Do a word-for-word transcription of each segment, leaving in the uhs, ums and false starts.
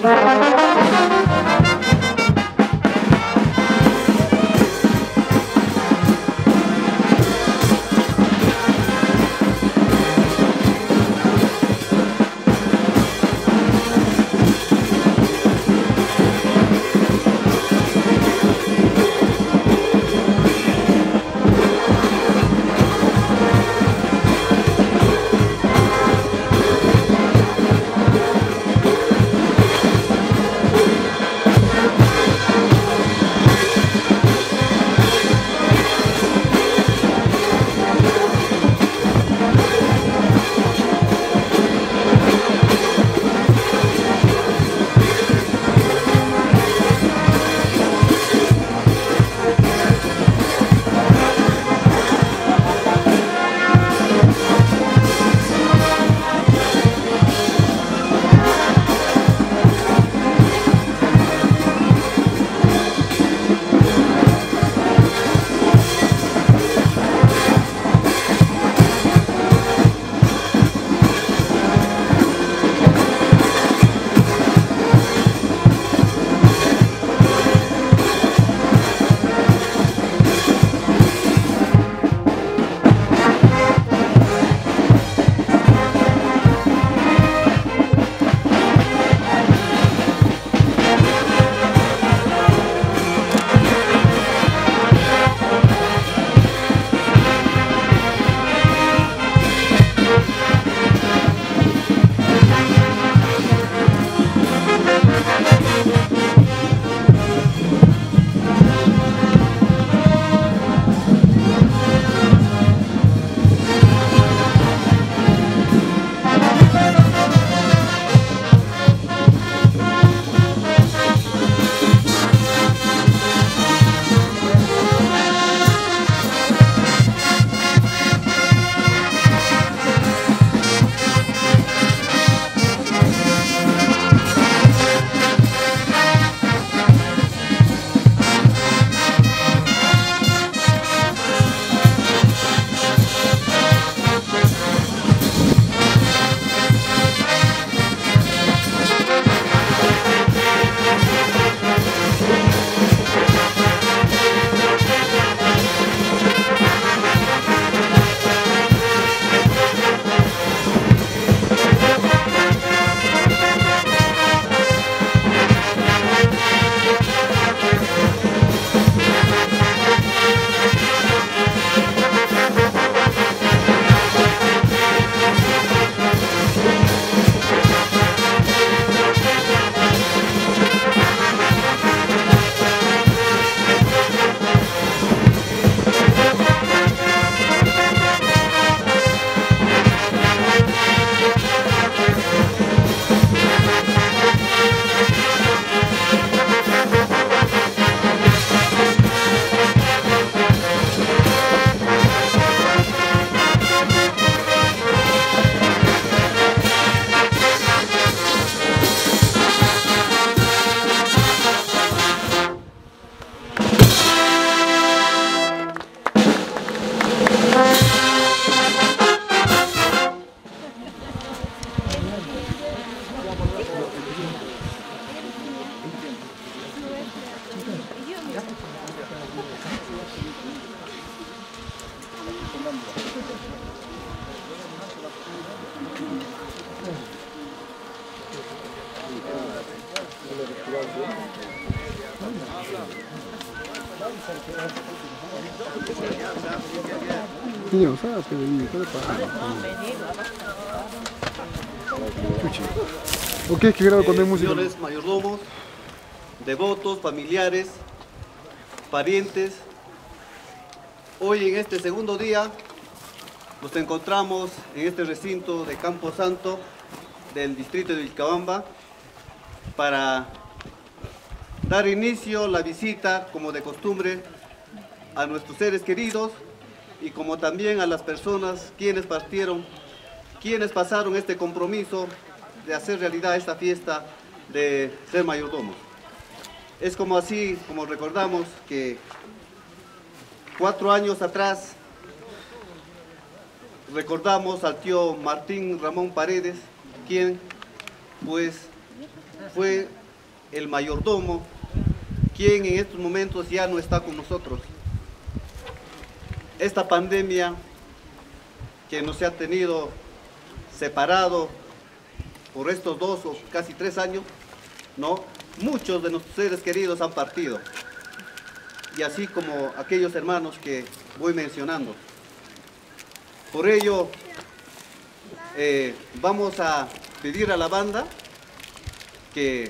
Ok, ¿qué grado cuando hay música? Señores mayordomos, devotos, familiares, parientes, hoy en este segundo día nos encontramos en este recinto de Campo Santo del distrito de Vilcabamba para dar inicio a la visita, como de costumbre, a nuestros seres queridos y como también a las personas quienes partieron, quienes pasaron este compromiso de hacer realidad esta fiesta de ser mayordomos. Es como así, como recordamos que cuatro años atrás recordamos al tío Martín Ramón Paredes, quien pues fue el mayordomo, quien en estos momentos ya no está con nosotros. Esta pandemia que nos ha tenido separado por estos dos o casi tres años, ¿no? Muchos de nuestros seres queridos han partido, y así como aquellos hermanos que voy mencionando. Por ello, eh, vamos a pedir a la banda que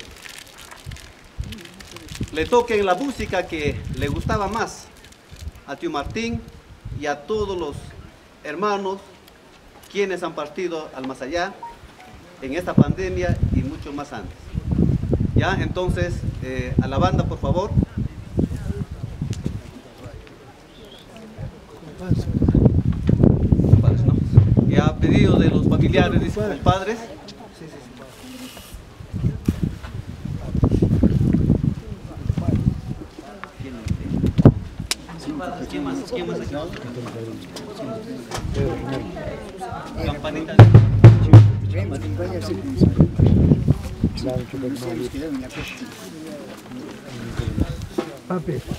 le toquen la música que le gustaba más a tío Martín y a todos los hermanos quienes han partido al más allá en esta pandemia y mucho más antes. Ya, entonces, eh, a la banda, por favor. Y a pedido de los familiares y sus compadres. ¿Quién más? ¿Quién más aquí? Campanita. Papi.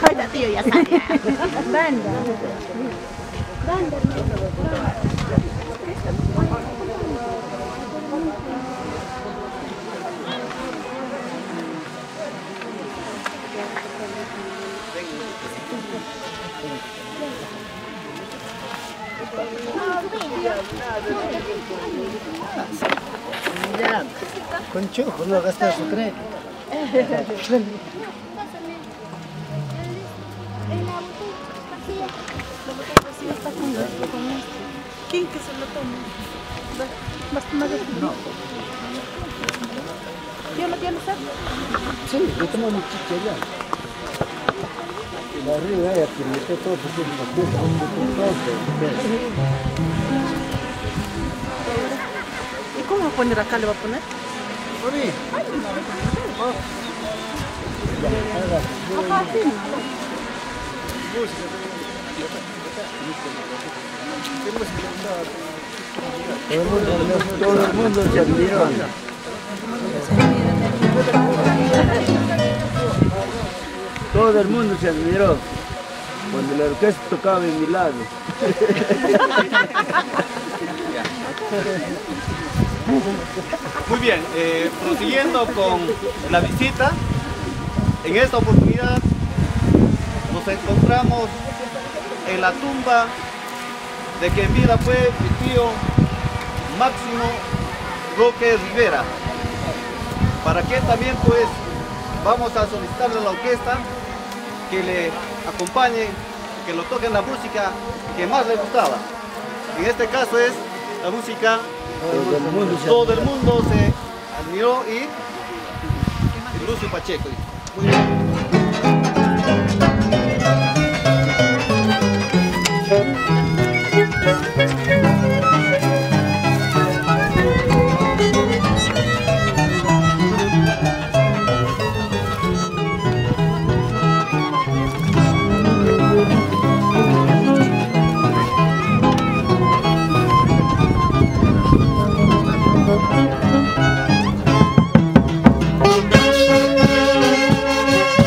Ahorita tío ya sabía. Banda. Banda. Ya, con chujo no gastas su crédito. ¿Quién que se lo tome? Más, más de no. ¿Yo no tienes sed? Sí, yo tomo mi chicha ya. La arriba ya que mete todo porque es una cosa. ¿Y cómo va a poner acá? ¿Le va a poner? Por ahí. Ajá, sí. Todo el mundo, todo el mundo se admiró. Todo el mundo se admiró cuando la orquesta tocaba en mi lado. Muy bien, eh, prosiguiendo con la visita, en esta oportunidad nos encontramos en la tumba de que en vida fue mi tío Máximo Roque Rivera. Para que también pues vamos a solicitarle a la orquesta que le acompañe, que lo toquen la música que más le gustaba. En este caso es la música Todo el mundo se Todo el mundo se admiró y, y Lucio Pacheco. Muy bien. Thank you.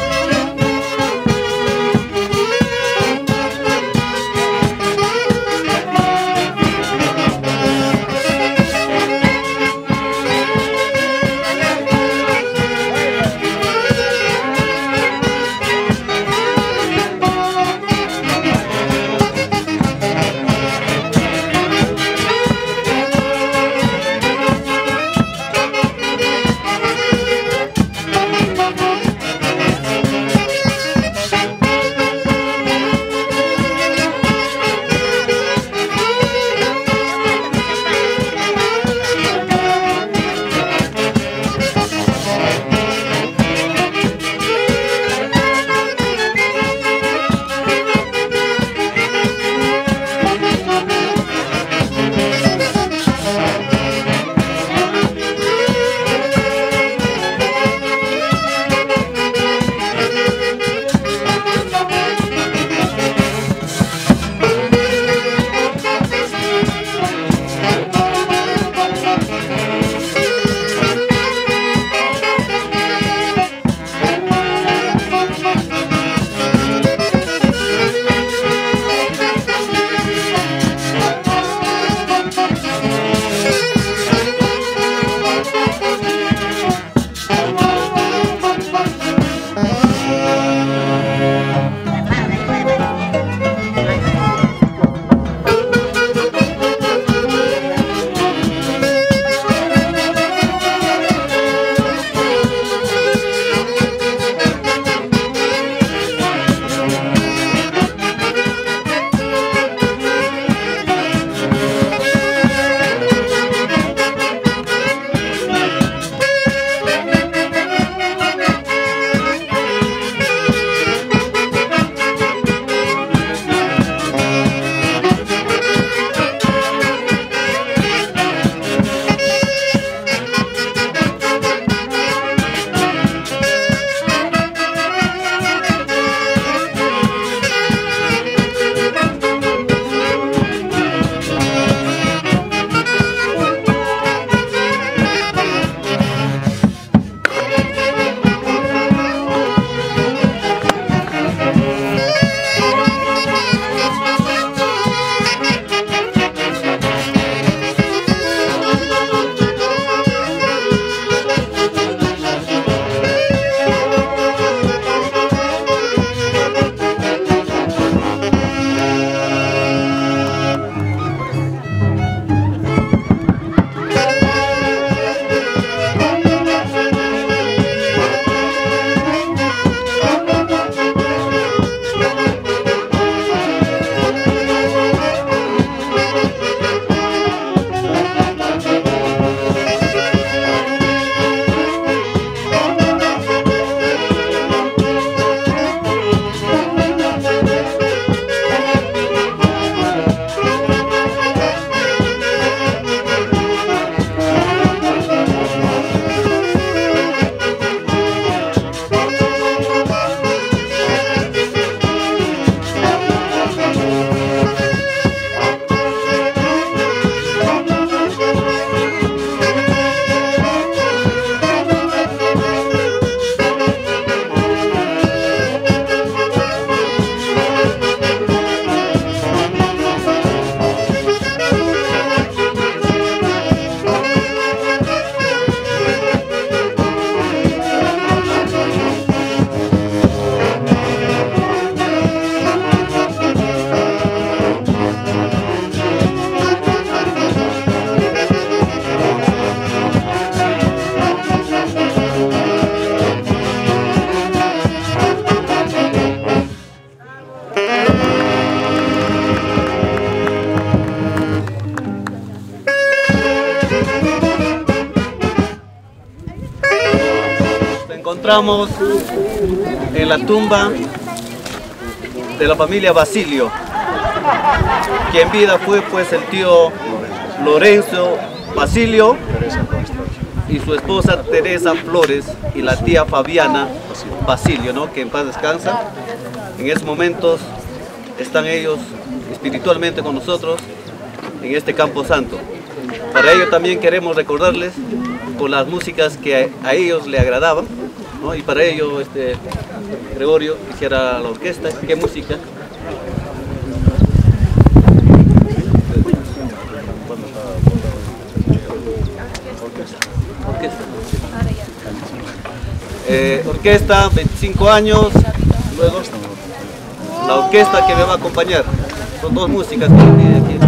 encontramos en la tumba de la familia Basilio, que en vida fue pues el tío Lorenzo Basilio y su esposa Teresa Flores y la tía Fabiana Basilio, ¿no? Que en paz descansa. En esos momentos están ellos espiritualmente con nosotros en este Campo Santo. Para ello también queremos recordarles con las músicas que a ellos le agradaban, ¿no? Y para ello este, Gregorio hiciera la orquesta. ¿Qué música? Orquesta. Eh, orquesta, veinticinco años, luego la orquesta que me va a acompañar. Son dos músicas que me pide aquí.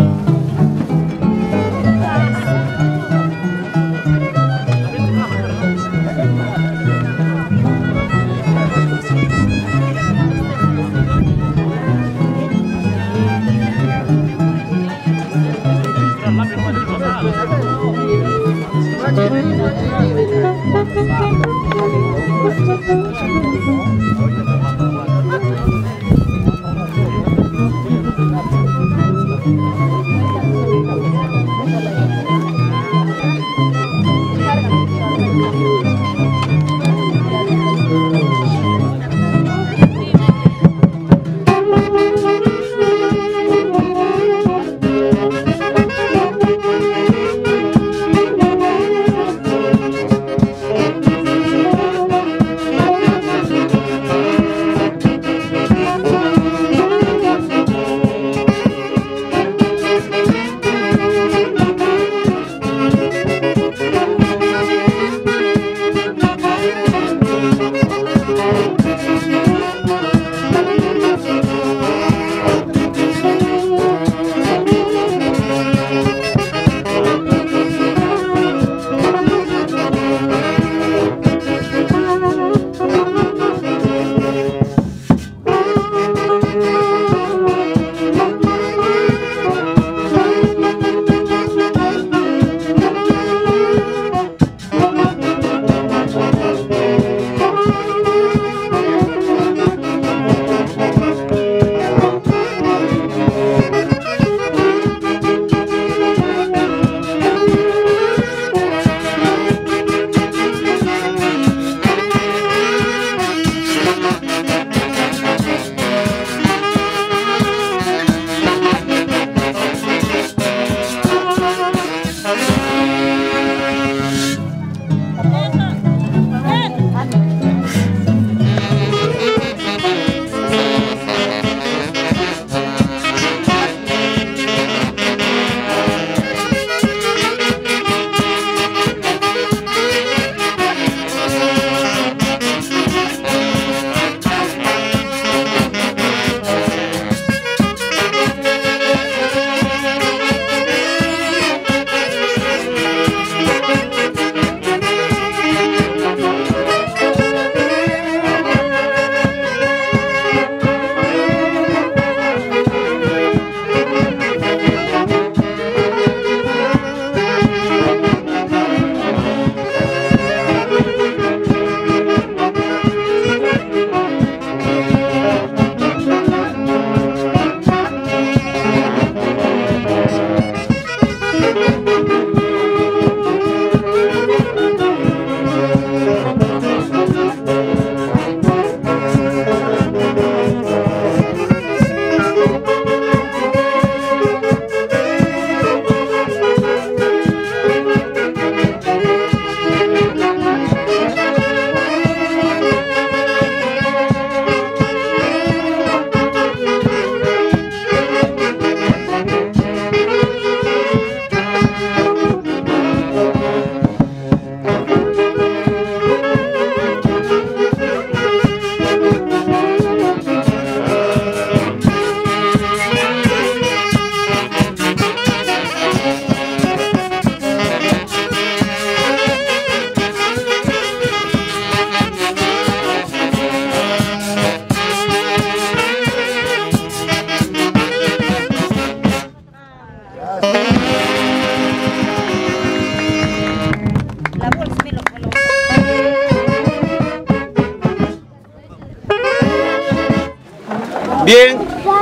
Bien,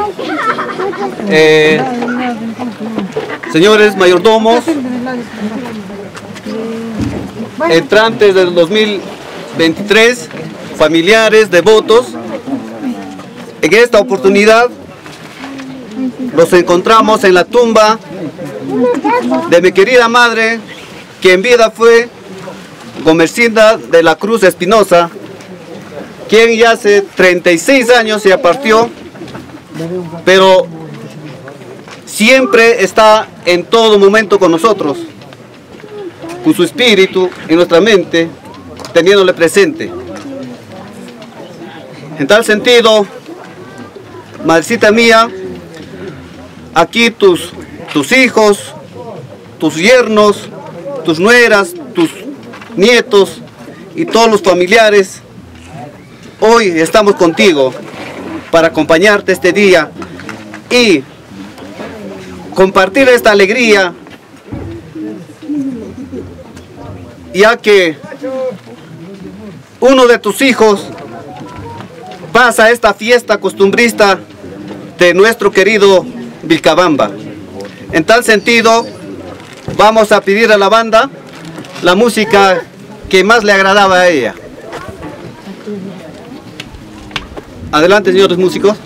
eh, señores mayordomos, entrantes del dos mil veintitrés, familiares, devotos, en esta oportunidad nos encontramos en la tumba de mi querida madre, que en vida fue Gomercinda de la Cruz Espinosa, quien ya hace treinta y seis años se partió, pero siempre está en todo momento con nosotros, con su espíritu en nuestra mente, teniéndole presente. En tal sentido, madrecita mía, aquí tus, tus hijos, tus yernos, tus nueras, tus nietos y todos los familiares, hoy estamos contigo para acompañarte este día y compartir esta alegría, ya que uno de tus hijos pasa esta fiesta costumbrista de nuestro querido Vilcabamba. En tal sentido, vamos a pedir a la banda la música que más le agradaba a ella. Adelante, señores músicos.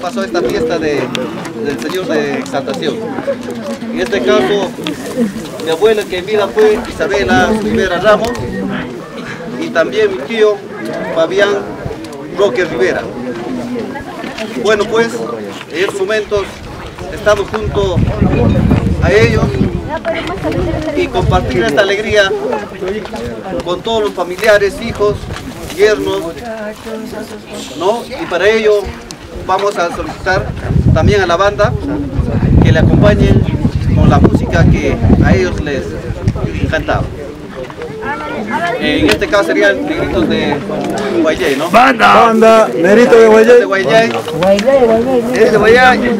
pasó esta fiesta de, del Señor de Exaltación. En este caso, mi abuela que en vida fue Isabela Rivera Ramos y también mi tío Fabián Roque Rivera. Bueno, pues en estos momentos estamos junto a ellos y compartir esta alegría con todos los familiares, hijos, yernos, ¿no? Y para ello vamos a solicitar también a la banda que le acompañen con la música que a ellos les encantaba. En este caso serían Negritos de Guayay, ¿no? Banda, banda, Negrito de Guayay. De Guayay. Negrito de Guayay.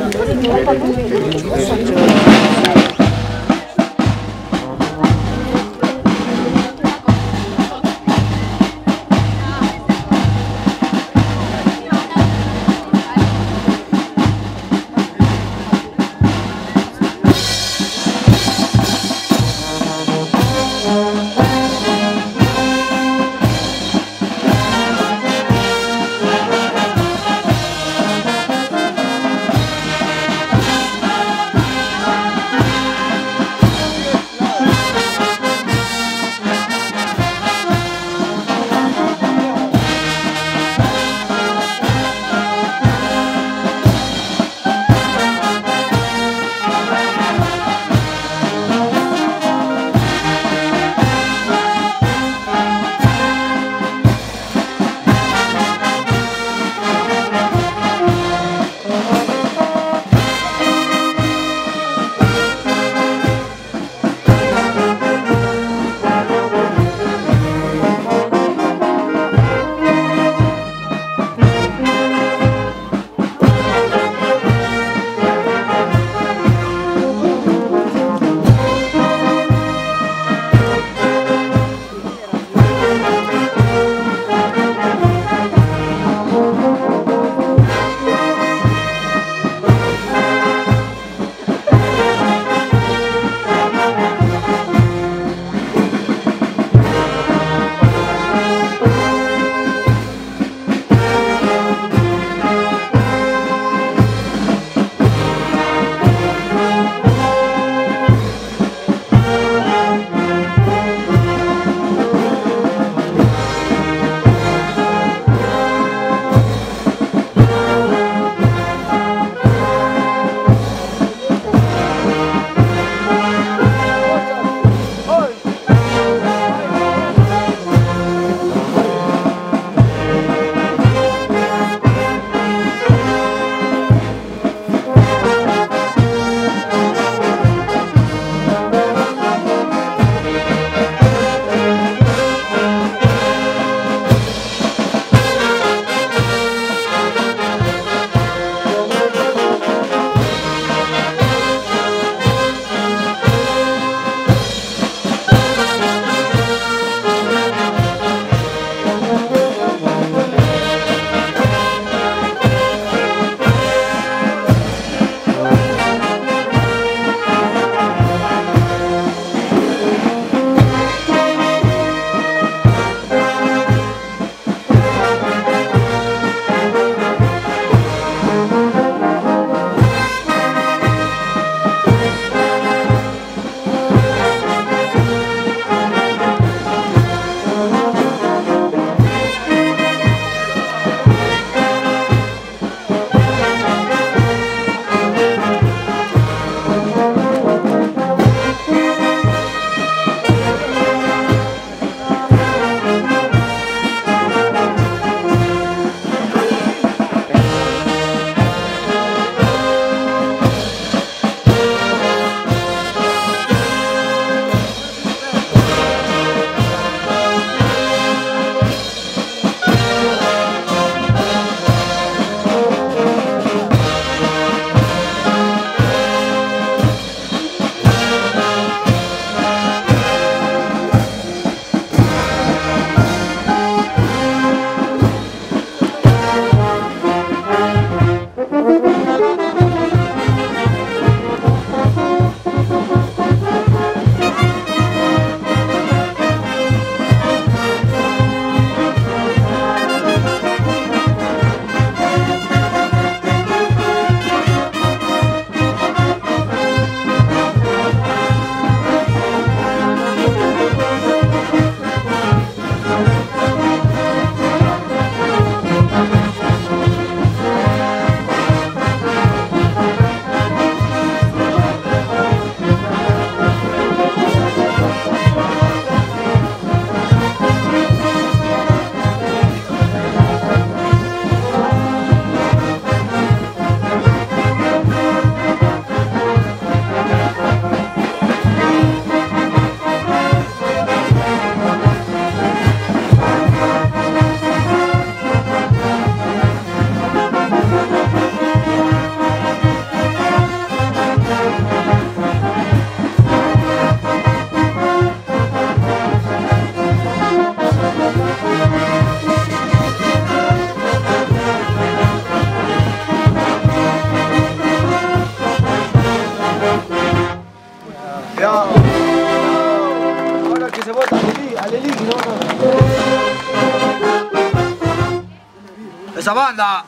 ¡Esa banda!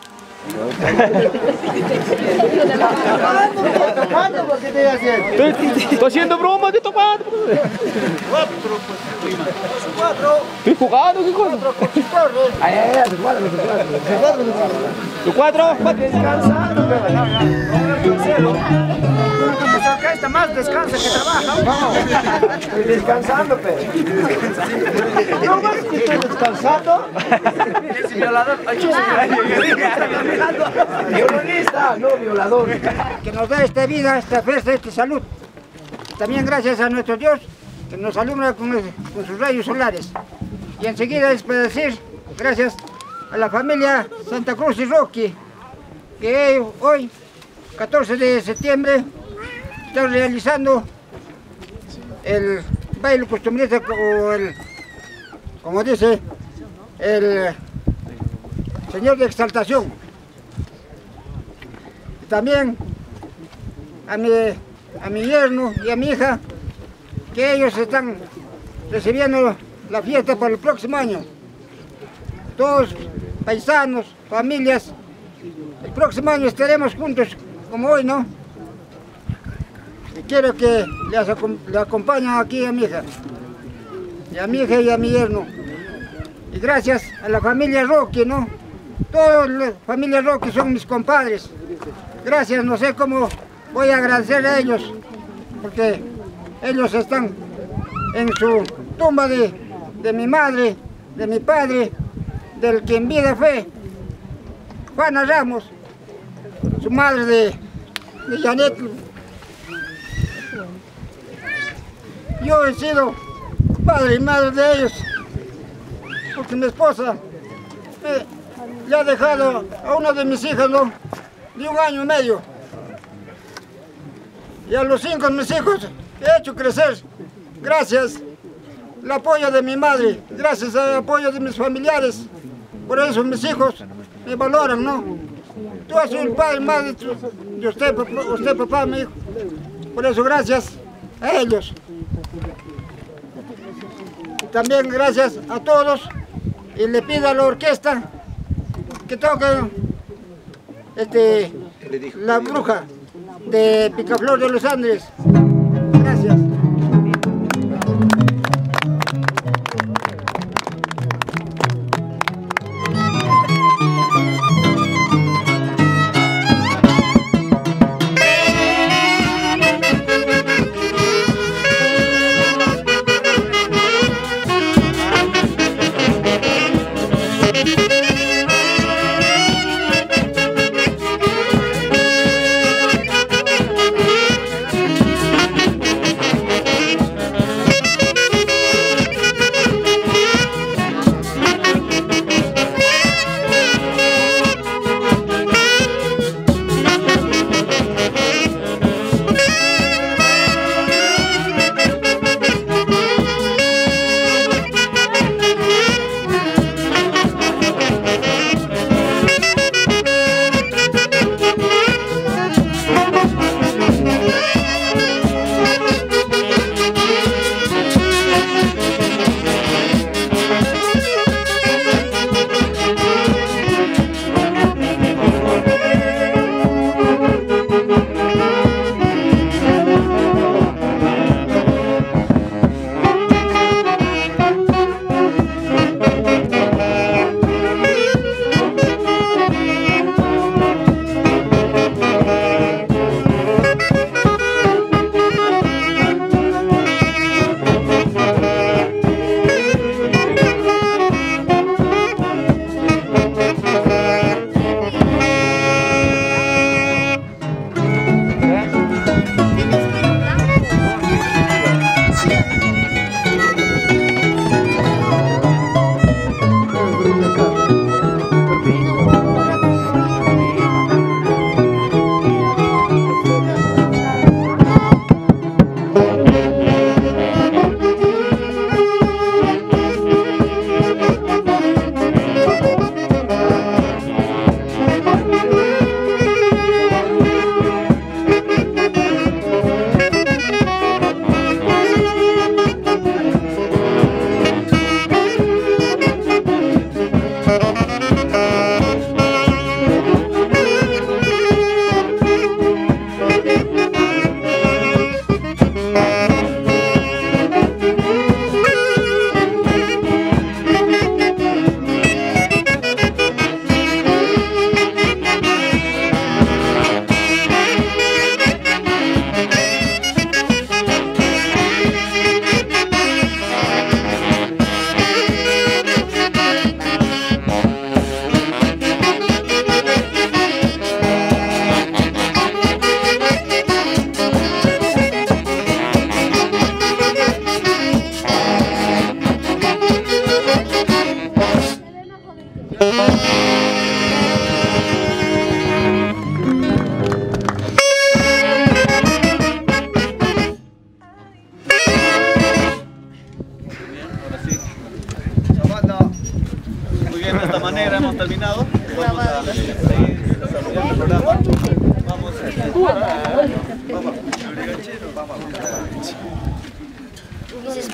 Estoy haciendo broma de tocando. Cuatro, pues, prima. Cuatro. Estoy jugando, ¿qué cosa? Ay, ay, ay, cuatro, cuatro. ¿Los cuatro? Descansando, pero. Esa orquesta más descansa que trabaja. Estoy descansando, pero. No más que estoy descansando. Es violador. Violonista, no violador. Que nos da esta vida, esta fuerza, esta salud. También gracias a nuestro Dios que nos alumbra con, con sus rayos solares. Y enseguida es para decir gracias a la familia Santa Cruz y Rocky, que hoy, catorce de septiembre, están realizando el baile costumbrista, o el, como dice el Señor de Exaltación. Y también a mi, a mi yerno y a mi hija, que ellos están recibiendo la fiesta para el próximo año. Todos paisanos, familias, el próximo año estaremos juntos como hoy, ¿no? Y quiero que les le acompañen aquí a mi hija, y a mi hija y a mi yerno. Y gracias a la familia Rocky, ¿no? Toda la familia Rocky son mis compadres. Gracias, no sé cómo voy a agradecer a ellos, porque ellos están en su tumba de, de mi madre, de mi padre, del que en vida fue Juana Ramos, su madre de, de Janet. Yo he sido padre y madre de ellos, porque mi esposa me, le ha dejado a una de mis hijas, ¿no?, de un año y medio. Y a los cinco de mis hijos he hecho crecer gracias al apoyo de mi madre, gracias al apoyo de mis familiares. Por eso mis hijos me valoran, ¿no? Tú has sido el padre y madre de usted, usted papá, mi hijo. Por eso gracias a ellos. Y también gracias a todos, y le pido a la orquesta que toque este, La Bruja de Picaflor de los Andes. Gracias.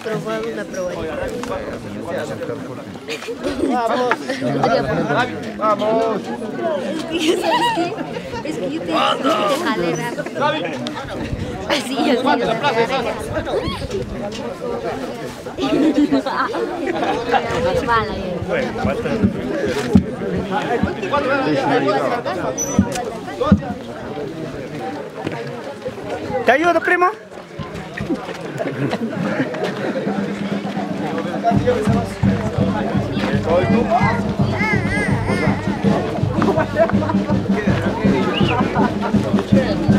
aprobado, una aprobadita. Vamos. Vamos. Es que, ¿sabes qué? Es que yo te, te jalé rápido. Así, yo sí. Mala, ¿Te ayudo, primo? Soy tú.